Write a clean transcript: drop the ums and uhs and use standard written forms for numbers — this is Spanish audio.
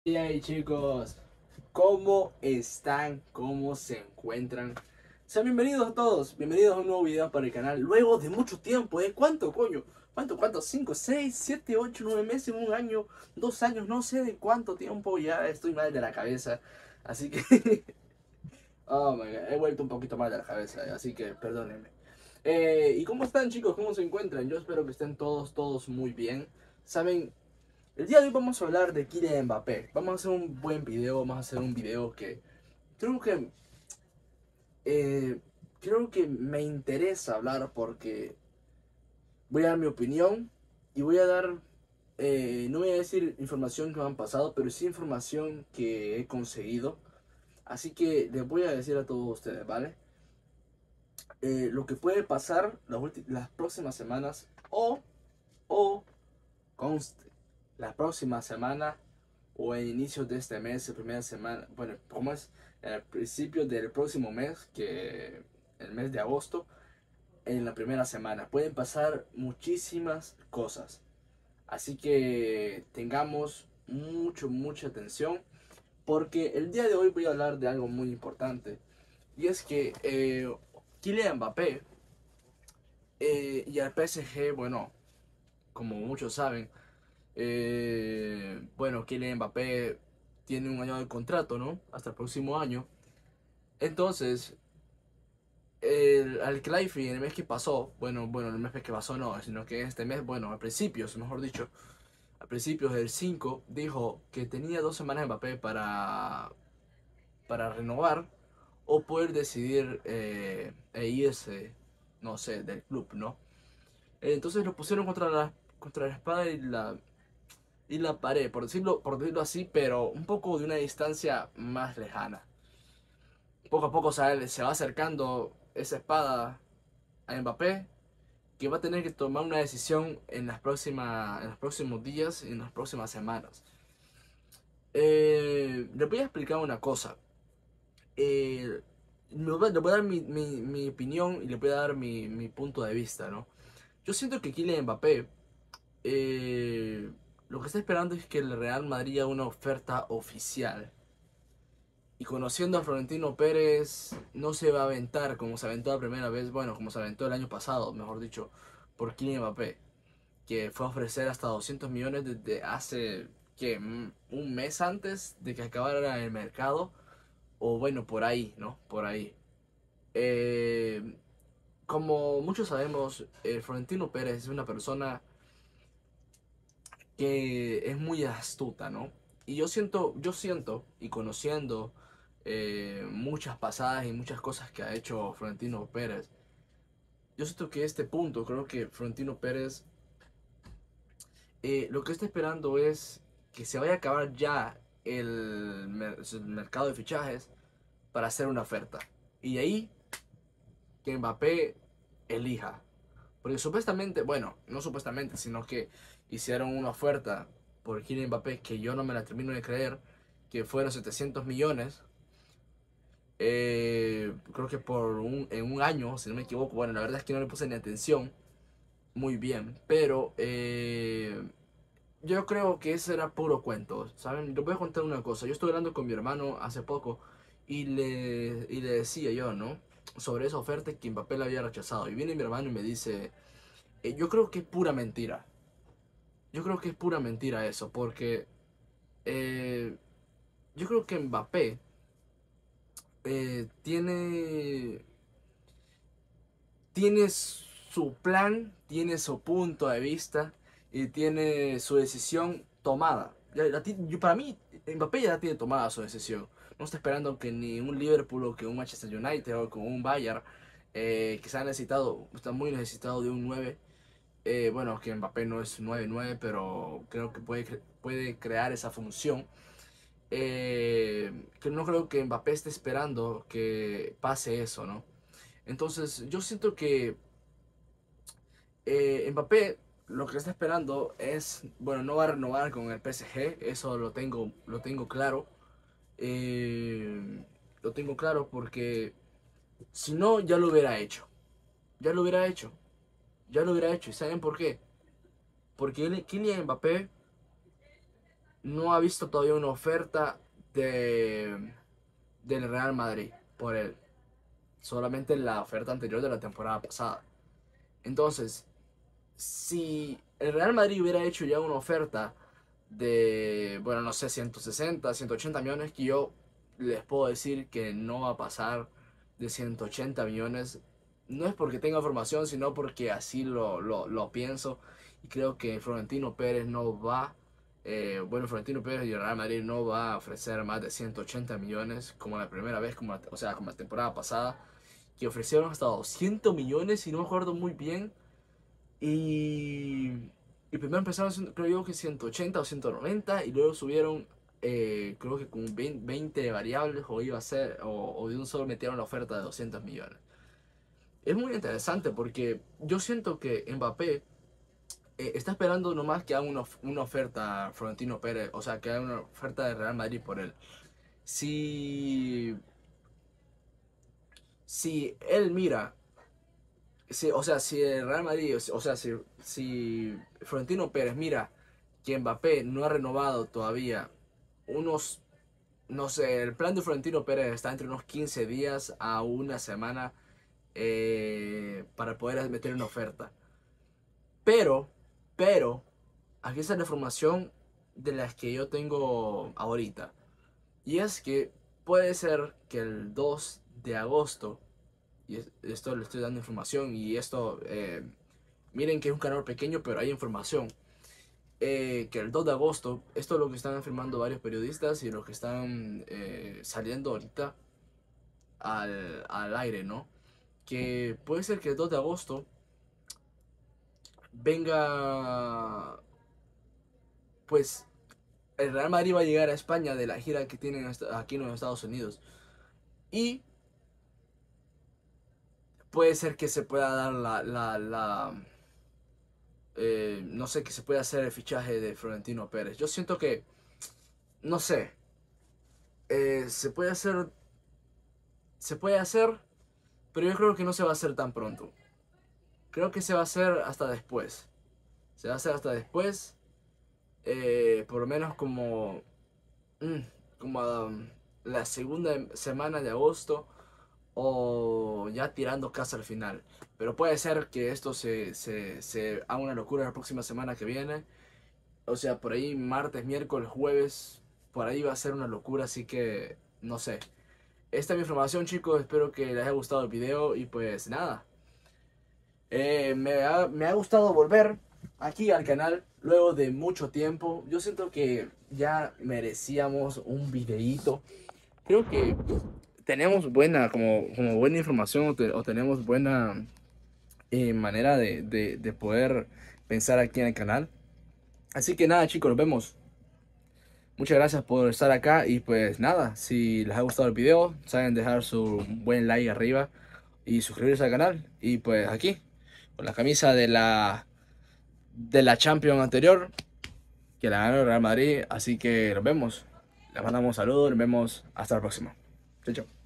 Y ahí chicos, ¿cómo están? ¿Cómo se encuentran? Sean bienvenidos a todos, bienvenidos a un nuevo video para el canal. Luego de mucho tiempo, ¿eh? ¿Cuánto, coño? ¿Cuánto? ¿5, 6, 7, 8, 9 meses, un año, 2 años? No sé de cuánto tiempo, ya estoy mal de la cabeza. Así que, oh my god, he vuelto un poquito mal de la cabeza, así que perdónenme. ¿Y cómo están chicos? ¿Cómo se encuentran? Yo espero que estén todos muy bien. Saben, el día de hoy vamos a hablar de Kylian Mbappé. Vamos a hacer un buen video, vamos a hacer un video que creo que eh, creo que me interesa hablar porque voy a dar mi opinión y voy a dar, no voy a decir información que me han pasado, pero sí información que he conseguido. Así que les voy a decir a todos ustedes, ¿vale? Lo que puede pasar las próximas semanas o conste, la próxima semana o en inicios de este mes, la primera semana, bueno, como es el principio del próximo mes, que el mes de agosto, en la primera semana. Pueden pasar muchísimas cosas. Así que tengamos mucha atención, porque el día de hoy voy a hablar de algo muy importante. Y es que Kylian Mbappé y el PSG, bueno, como muchos saben, bueno, Kylian Mbappé tiene un año de contrato, ¿no? Hasta el próximo año. Entonces, al Clive en el mes que pasó, bueno, el mes que pasó no, sino que este mes, bueno, a principios, mejor dicho, a principios del 5 dijo que tenía 2 semanas Mbappé para renovar o poder decidir irse, no sé, del club, ¿no? Entonces lo pusieron contra la espada y la pared, por decirlo así, pero un poco de una distancia más lejana. Poco a poco se va acercando esa espada a Mbappé, que va a tener que tomar una decisión en los próximos días y en las próximas semanas. Les voy a explicar una cosa. Eh, le voy a dar mi opinión y le voy a dar mi punto de vista, ¿no? Yo siento que Kylian Mbappé lo que está esperando es que el Real Madrid haga una oferta oficial. Y conociendo a Florentino Pérez, no se va a aventar como se aventó la primera vez, bueno, como se aventó el año pasado, mejor dicho, por Kylian Mbappé, que fue a ofrecer hasta 200 millones desde hace, que un mes antes de que acabara el mercado, o bueno, por ahí, ¿no? Por ahí. Eh, Como muchos sabemos, Florentino Pérez es una persona que es muy astuta, ¿no? Y yo siento, y conociendo muchas pasadas y muchas cosas que ha hecho Florentino Pérez, yo siento que este punto, creo que Florentino Pérez, lo que está esperando es que se vaya a acabar ya el mercado de fichajes para hacer una oferta. Y de ahí que Mbappé elija. Porque supuestamente, bueno, no supuestamente, sino que hicieron una oferta por Kylian Mbappé que yo no me la termino de creer, que fueron 700 millones. Creo que en un año, si no me equivoco. Bueno, la verdad es que no le puse ni atención muy bien, pero yo creo que ese era puro cuento, ¿saben? Les voy a contar una cosa. Yo estuve hablando con mi hermano hace poco y le decía yo, ¿no? Sobre esa oferta que Mbappé la había rechazado. Y viene mi hermano y me dice, yo creo que es pura mentira. Yo creo que es pura mentira eso, porque eh, yo creo que Mbappé tiene su plan, tiene su punto de vista y tiene su decisión tomada. Para mí, Mbappé ya tiene tomada su decisión. No está esperando que ni un Liverpool o que un Manchester United o que un Bayern, que está muy necesitado de un 9. Bueno, que Mbappé no es 9-9, pero creo que puede crear esa función. Que no creo que Mbappé esté esperando que pase eso, ¿no? Entonces, yo siento que Mbappé lo que está esperando es, bueno, no va a renovar con el PSG, eso lo tengo claro. Eh, lo tengo claro porque si no, ya lo hubiera hecho. Ya lo hubiera hecho. Ya lo hubiera hecho. ¿Y saben por qué? Porque Kylian Mbappé no ha visto todavía una oferta del Real Madrid por él. Solamente la oferta anterior de la temporada pasada. Entonces, si el Real Madrid hubiera hecho ya una oferta de, bueno, no sé, 160, 180 millones, que yo les puedo decir que no va a pasar de 180 millones. No es porque tenga información, sino porque así lo pienso. Y creo que Florentino Pérez no va, bueno, Florentino Pérez y el Real Madrid no va a ofrecer más de 180 millones como la primera vez, o sea, como la temporada pasada, que ofrecieron hasta 200 millones, si no me acuerdo muy bien. Y, y primero empezaron, creo yo que 180 o 190 y luego subieron, creo que con 20 variables o iba a ser, o de un solo metieron la oferta de 200 millones. Es muy interesante porque yo siento que Mbappé está esperando nomás que haga una oferta a Florentino Pérez, o sea, que haga una oferta de Real Madrid por él. Si, si él mira, o sea, si el Real Madrid, o sea, si Florentino Pérez mira que Mbappé no ha renovado todavía unos, no sé, el plan de Florentino Pérez está entre unos 15 días a una semana para poder meter una oferta. Pero, pero, aquí está la información de las que yo tengo ahorita. Y es que puede ser que el 2 de agosto, y esto le estoy dando información, y esto, miren que es un canal pequeño, pero hay información. Que el 2 de agosto, esto es lo que están afirmando varios periodistas y los que están saliendo ahorita al aire, ¿no? Que puede ser que el 2 de agosto venga, pues el Real Madrid va a llegar a España de la gira que tienen aquí en los Estados Unidos. Y puede ser que se pueda dar no sé, que se pueda hacer el fichaje de Florentino Pérez. Yo siento que, no sé, se puede hacer, pero yo creo que no se va a hacer tan pronto. Creo que se va a hacer hasta después. Se va a hacer hasta después, por lo menos mm, como la segunda semana de agosto o ya tirando casa al final. Pero puede ser que esto se haga una locura la próxima semana que viene. O sea, por ahí martes, miércoles, jueves, por ahí va a ser una locura, así que no sé. Esta es mi información, chicos, espero que les haya gustado el video y pues nada. Me ha gustado volver aquí al canal luego de mucho tiempo. Yo siento que ya merecíamos un videíto. Creo que tenemos buena, como buena información o tenemos buena manera de poder pensar aquí en el canal. Así que nada, chicos, nos vemos. Muchas gracias por estar acá y pues nada, si les ha gustado el video, saben dejar su buen like arriba y suscribirse al canal. Y pues aquí, con la camisa de la Champions anterior, que la ganó el Real Madrid. Así que nos vemos. Les mandamos saludos, nos vemos hasta la próxima. Chao, chao.